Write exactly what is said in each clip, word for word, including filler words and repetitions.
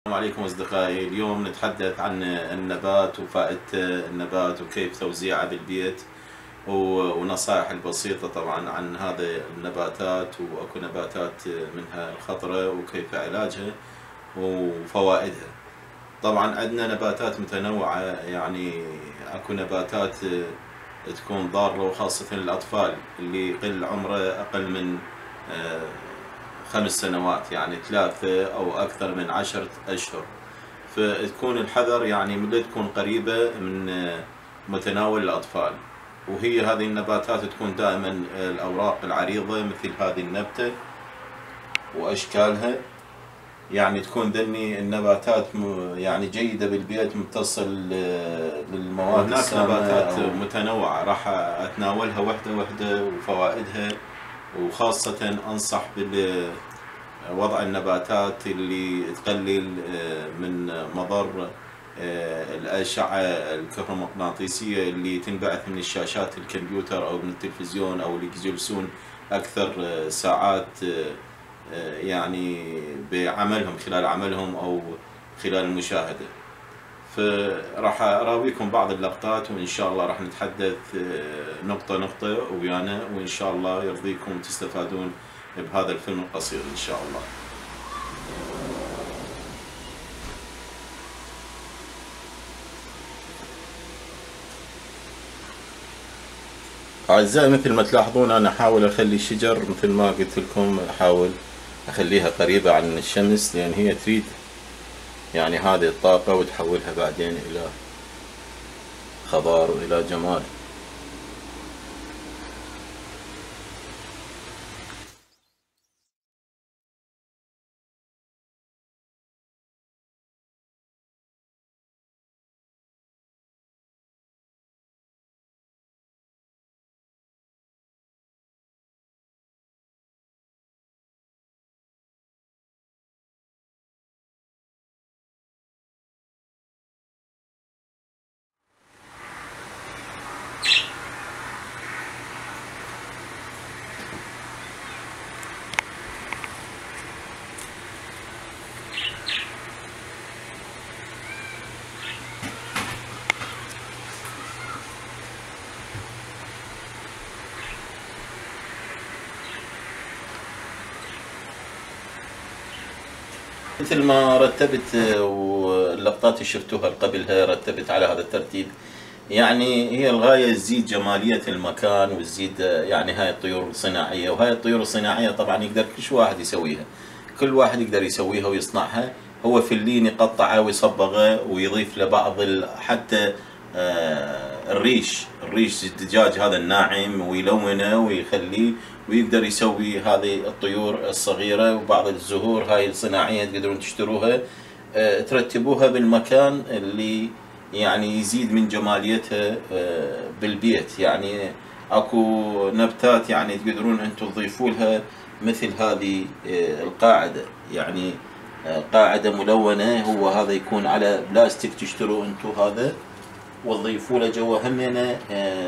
السلام عليكم أصدقائي. اليوم نتحدث عن النبات وفائدة النبات وكيف توزيعه بالبيت ونصائح البسيطة طبعا عن هذه النباتات، وأكو نباتات منها الخطرة وكيف علاجها وفوائدها. طبعا عندنا نباتات متنوعة، يعني أكو نباتات تكون ضارة وخاصة للأطفال اللي يقل عمره أقل من خمس سنوات، يعني ثلاثة أو أكثر من عشرة أشهر، فتكون الحذر يعني من تكون قريبة من متناول الأطفال. وهي هذه النباتات تكون دائما الأوراق العريضة مثل هذه النبتة وأشكالها، يعني تكون ذني النباتات يعني جيدة بالبيت، متصل للمواد. هناك نباتات متنوعة راح أتناولها وحدة وحدة وفوائدها، وخاصة أنصح بوضع النباتات اللي تقلل من مضر الأشعة الكهرومغناطيسية اللي تنبعث من الشاشات الكمبيوتر أو من التلفزيون، أو اللي يجلسون أكثر ساعات يعني بعملهم خلال عملهم أو خلال المشاهدة. فراح أراويكم بعض اللقطات، وإن شاء الله راح نتحدث نقطة نقطة ويانا، وإن شاء الله يرضيكم وتستفادون بهذا الفيلم القصير إن شاء الله. أعزائي، مثل ما تلاحظون أنا أحاول أخلي الشجر مثل ما قلت لكم، أحاول أخليها قريبة عن الشمس، لأن هي تريد يعني هذه الطاقة وتحولها بعدين إلى خضار وإلى جمال. مثل ما رتبت واللقطات اللي شفتوها قبلها رتبت على هذا الترتيب، يعني هي الغاية تزيد جمالية المكان وتزيد يعني هاي الطيور الصناعية. وهاي الطيور الصناعية طبعا يقدر كل واحد يسويها، كل واحد يقدر يسويها ويصنعها. هو في اللين يقطعه ويصبغه ويضيف له بعض حتى الريش الريش الدجاج هذا الناعم، ويلونه ويخليه، ويقدر يسوي هذه الطيور الصغيرة وبعض الزهور هاي الصناعية تقدرون تشتروها ترتبوها بالمكان اللي يعني يزيد من جماليتها بالبيت. يعني اكو نبتات يعني تقدرون انتم تضيفوا لها مثل هذه القاعدة، يعني قاعدة ملونة، هو هذا يكون على بلاستيك تشتروا انتم هذا وتضيفوا له جوا همينه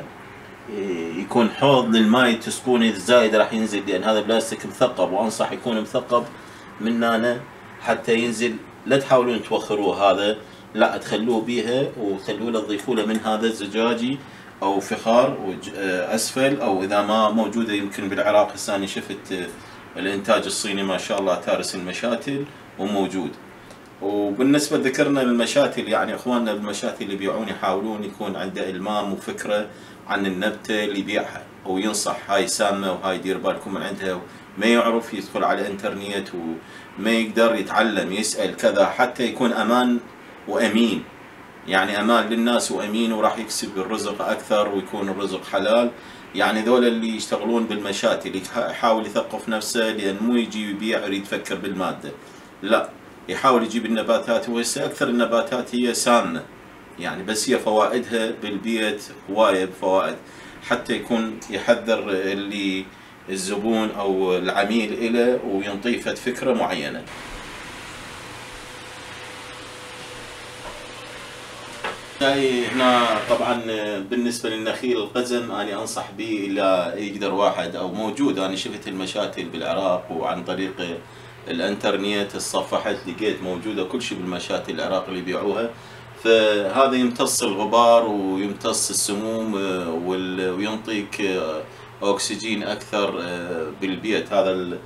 يكون حوض للماء تسقون الزايد راح ينزل، لان هذا بلاستيك مثقب، وانصح يكون مثقب من هنا حتى ينزل. لا تحاولون توخروه هذا، لا تخلوه بيها وخلوه له تضيفوا له من هذا الزجاجي او فخار اسفل، او اذا ما موجوده يمكن بالعراق هسه انا شفت الانتاج الصيني ما شاء الله تارس المشاتل وموجود. وبالنسبة ذكرنا للمشاتل، يعني اخواننا بالمشاتل اللي يبيعون يحاولون يكون عنده المام وفكرة عن النبتة اللي يبيعها، وينصح هاي سامة وهاي دير بالكم من عندها، ما يعرف يدخل على الانترنت وما يقدر يتعلم يسأل كذا حتى يكون امان وامين، يعني امان للناس وامين، وراح يكسب الرزق اكثر ويكون الرزق حلال. يعني ذولا اللي يشتغلون بالمشاتل يحاول يثقف نفسه، لان مو يجي يبيع يريد يفكر بالمادة، لا يحاول يجيب النباتات. وهسه اكثر النباتات هي سامة يعني، بس هي فوائدها بالبيت هواية بفوائد، حتى يكون يحذر اللي الزبون او العميل إله وينطيه فكرة معينة. هاي هنا طبعا بالنسبه للنخيل القزم انا انصح به الا يقدر واحد او موجود. انا شفت المشاتل بالعراق وعن طريق الانترنت تصفحت لقيت موجوده كل شيء بالمشاتل العراق اللي يبيعوها. فهذا يمتص الغبار ويمتص السموم وينطيك اكسجين اكثر بالبيت. هذا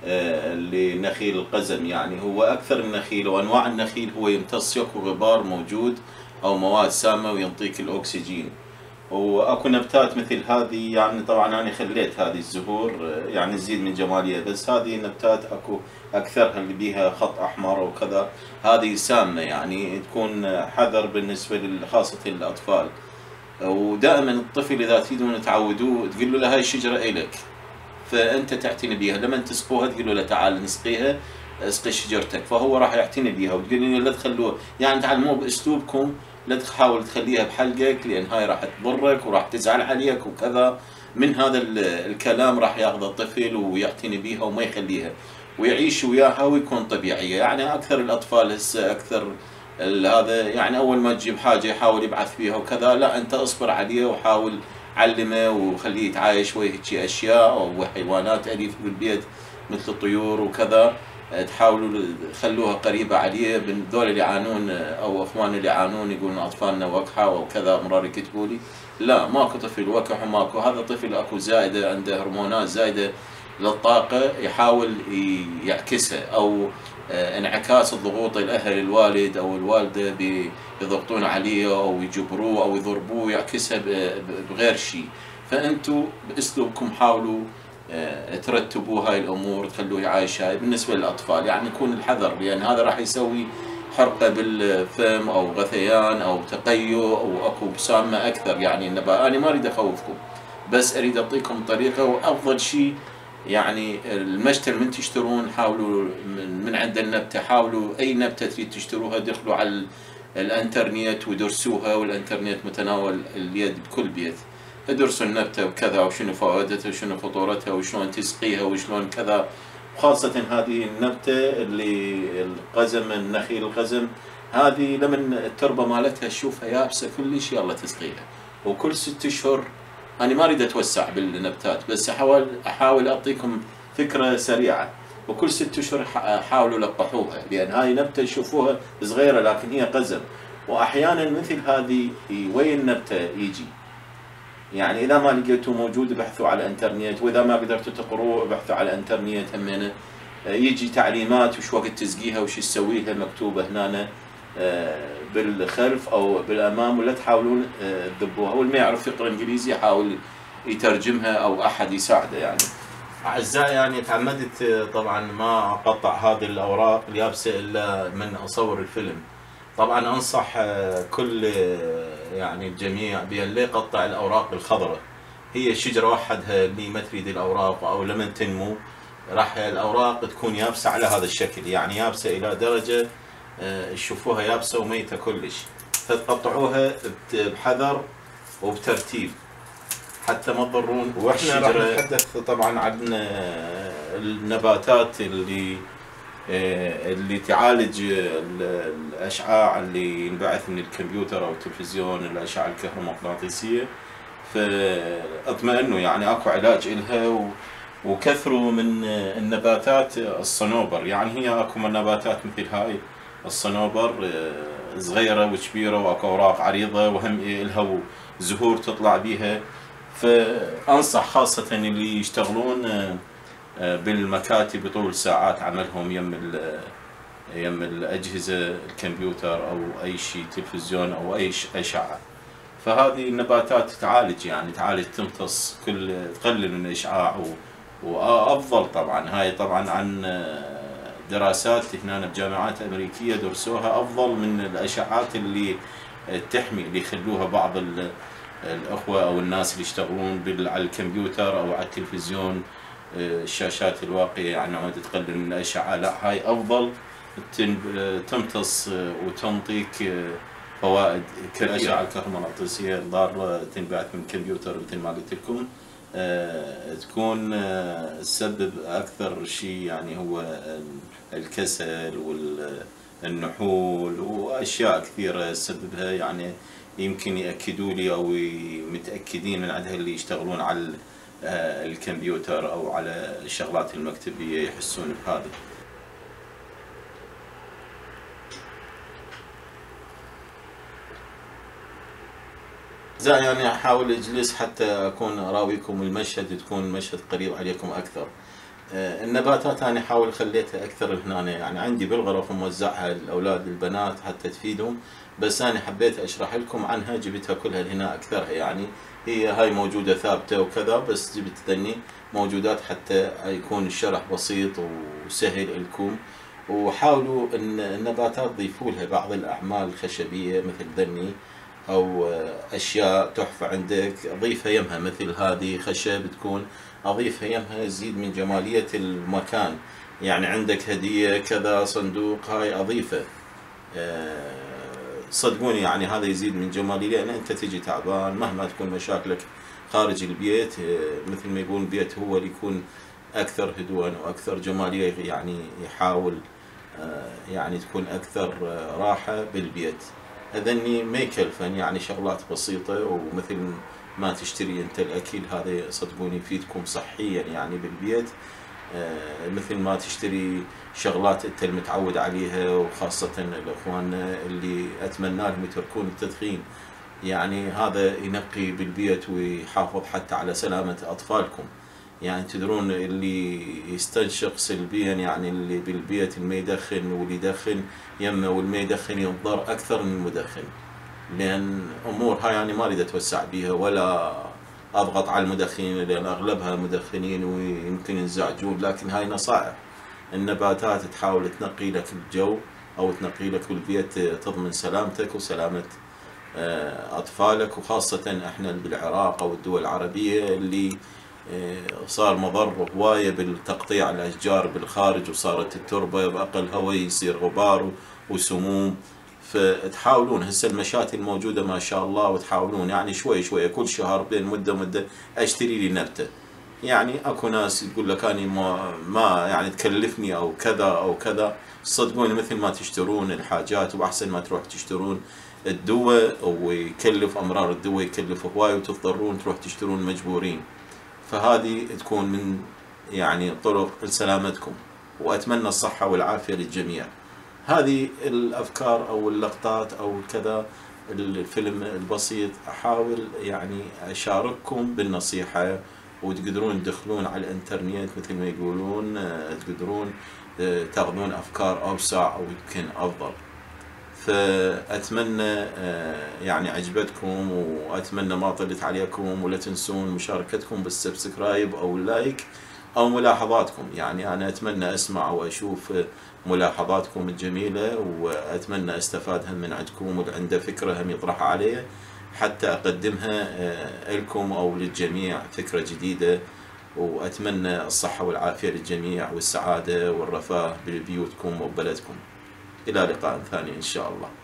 اللي نخيل القزم يعني هو اكثر النخيل وانواع النخيل هو يمتص يكو غبار موجود او مواد سامه وينطيك الاكسجين. واكو نبتات مثل هذه يعني طبعا انا خليت هذه الزهور يعني تزيد من جماليه، بس هذه النبتات اكو اكثرها اللي بيها خط احمر وكذا هذه سامه يعني تكون حذر بالنسبه خاصه للاطفال. ودائما الطفل اذا تريدون تعودوه تقول له هاي الشجره الك، فانت تعتني بيها لما تسقوها تقول له تعال نسقيها اسقي شجرتك، فهو راح يعتني بيها. وتقول لي لا تخلوه يعني تعلموه باسلوبكم، لا تحاول تخليها بحلقك لان هاي راح تضرك وراح تزعل عليك وكذا. من هذا الكلام راح ياخذ الطفل ويعتني بيها وما يخليها ويعيش وياها ويكون طبيعيه. يعني اكثر الاطفال هسه اكثر هذا يعني اول ما تجيب حاجه يحاول يبعث فيها وكذا، لا انت اصبر عليه وحاول علمه وخليه يتعايش ويا هيك اشياء او حيوانات اليفه بالبيت مثل الطيور وكذا. تحاولوا خلوها قريبه عليه. من ذول اللي يعانون او اخواننا اللي يعانون يقولون اطفالنا وكحه وكذا مرار يكتبوا لي، لا ماكو طفل وكح وماكو. هذا طفل اكو زايده عنده هرمونات زايده للطاقه يحاول يعكسها، او انعكاس الضغوط الاهل الوالد او الوالده يضغطون عليه او يجبروه او يضربوه يعكسها بغير شيء. فانتم باسلوبكم حاولوا ترتبوا هاي الامور تخلوه يعايش. هاي بالنسبه للاطفال يعني يكون الحذر، لان هذا راح يسوي حرقه بالفم او غثيان او تقيؤ او اكو بسامه اكثر. يعني النبات انا ما اريد اخوفكم بس اريد اعطيكم طريقه. وافضل شيء يعني المشتل من تشترون حاولوا من عند النبته، حاولوا اي نبته تريد تشتروها دخلوا على الانترنت ودرسوها، والانترنت متناول اليد بكل بيت. ادرسوا النبته وكذا وشنو فوائدتها وشنو خطورتها وشلون تسقيها وشلون كذا. خاصة هذه النبتة اللي القزم النخيل القزم هذه لمن التربة مالتها تشوفها يابسة كلش يلا تسقيها. وكل ست اشهر انا ما اريد اتوسع بالنبتات بس احاول احاول اعطيكم فكرة سريعة. وكل ست اشهر حاولوا لقحوها لان هاي نبتة تشوفوها صغيرة لكن هي قزم. واحيانا مثل هذه وين النبتة يجي يعني اذا ما لقيتوا موجود ابحثوا على الانترنت، واذا ما قدرتوا تقروه ابحثوا على الانترنت همينه يجي تعليمات وش وقت تسقيها وش تسوي لها مكتوبه هنا بالخلف او بالامام، ولا تحاولون تذبوها. واللي ما يعرف يقرا انجليزي يحاول يترجمها او احد يساعده. يعني اعزائي يعني تعمدت طبعا ما اقطع هذه الاوراق اليابسه الا من اصور الفيلم. طبعا انصح كل يعني الجميع بان لا يقطع الاوراق الخضراء. هي شجره وحدها اللي ما تريد الاوراق او لمن تنمو راح الاوراق تكون يابسه على هذا الشكل، يعني يابسه الى درجه تشوفوها يابسه وميته كلش. فتقطعوها بحذر وبترتيب حتى ما تضرون. واحنا راح نتحدث طبعا عن النباتات اللي اللي تعالج الاشعاع اللي ينبعث من الكمبيوتر او التلفزيون، الاشعه الكهرومغناطيسيه. فاطمئنوا يعني اكو علاج الها. وكثروا من النباتات الصنوبر، يعني هي اكو من نباتات مثل هاي الصنوبر صغيره وكبيره واكو اوراق عريضه وهم الها زهور تطلع بيها. فانصح خاصه اللي يشتغلون بالمكاتب بطول ساعات عملهم يم يم الاجهزه الكمبيوتر او اي شيء تلفزيون او اي اشعه. فهذه النباتات تعالج يعني تعالج تمتص كل تقلل من الاشعاع. وافضل طبعا هاي طبعا عن دراسات هنا بجامعات امريكيه درسوها افضل من الاشعاعات اللي تحمي اللي يخلوها بعض الاخوه او الناس اللي يشتغلون على الكمبيوتر او على التلفزيون الشاشات الواقية يعني عم تقلل من الأشعة. لا هاي أفضل تمتص وتنطيك فوائد كالأشعة الكهرومغناطيسية الضارة تنبعث من الكمبيوتر مثل ما قلت لكم. تكون تسبب أكثر شيء يعني هو الكسل والنحول وأشياء كثيرة تسببها. يعني يمكن يأكدوا لي أو متأكدين من عندها اللي يشتغلون على الكمبيوتر أو على الشغلات المكتبية يحسون بهذا. زين يعني أحاول أجلس حتى أكون أراويكم المشهد، تكون المشهد قريب عليكم أكثر. النباتات أنا أحاول خليتها أكثر هنا، يعني عندي بالغرف موزعها للأولاد البنات حتى تفيدهم، بس أنا حبيت أشرح لكم عنها، جبتها كلها هنا أكثرها، يعني هي هاي موجودة ثابتة وكذا، بس جبت ذني موجودات حتى يكون الشرح بسيط وسهل لكم. وحاولوا أن النباتات ضيفوا لها بعض الأعمال الخشبية مثل ذني، أو أشياء تحفة عندك أضيفها يمها، مثل هذه خشب تكون أضيفها يمها، يزيد من جمالية المكان. يعني عندك هدية كذا صندوق هاي أضيفه، صدقوني يعني هذا يزيد من جمالية، لأن أنت تجي تعبان مهما تكون مشاكلك خارج البيت، مثل ما يقول البيت هو اللي يكون أكثر هدوءا وأكثر جمالية، يعني يحاول يعني تكون أكثر راحة بالبيت. هذني ما يكلفن، يعني شغلات بسيطة، ومثل ما تشتري انت الاكل هذا صدقوني يفيدكم صحيا يعني بالبيت، آه مثل ما تشتري شغلات انت المتعود عليها، وخاصة الاخوان اللي اتمنى لهم يتركون التدخين، يعني هذا ينقي بالبيت ويحافظ حتى على سلامة اطفالكم. يعني تدرون اللي يستنشق سلبيا، يعني اللي بالبيت اللي ما يدخن واللي يدخن يمه، واللي ما يدخن ينضر اكثر من المدخن، لان امور هاي يعني ما اريد اتوسع بيها ولا اضغط على المدخنين، لان اغلبها مدخنين ويمكن ينزعجون، لكن هاي نصائح. النباتات تحاول تنقي لك الجو او تنقي لك البيت، تضمن سلامتك وسلامة اطفالك، وخاصة احنا بالعراق او الدول العربية اللي صار مضر هواية بالتقطيع الأشجار بالخارج، وصارت التربة بأقل هواء يصير غبار وسموم. فتحاولون هسه المشاتل الموجودة ما شاء الله، وتحاولون يعني شوي شوي كل شهر بين مدة مدة اشتري لي نبتة. يعني اكو ناس يقول لك اني ما, ما يعني تكلفني او كذا او كذا، صدقوني مثل ما تشترون الحاجات واحسن ما تروح تشترون الدواء، ويكلف امرار الدواء يكلف هواي، وتضطرون تروح تشترون مجبورين. فهذه تكون من يعني طرق لسلامتكم، وأتمنى الصحة والعافية للجميع. هذه الأفكار أو اللقطات أو كذا الفيلم البسيط أحاول يعني أشارككم بالنصيحة، وتقدرون تدخلون على الإنترنت مثل ما يقولون، تقدرون تاخذون أفكار أوسع أو يمكن أفضل. فأتمنى يعني عجبتكم، وأتمنى ما طلت عليكم، ولا تنسون مشاركتكم بالسبسكرايب أو اللايك أو ملاحظاتكم. يعني أنا أتمنى أسمع وأشوف ملاحظاتكم الجميلة، وأتمنى أستفادها من عندكم، واللي عنده فكرة هم يطرحها علي حتى أقدمها لكم أو للجميع، فكرة جديدة. وأتمنى الصحة والعافية للجميع والسعادة والرفاه ببيوتكم وبلدكم. إلى لقاء ثاني إن شاء الله.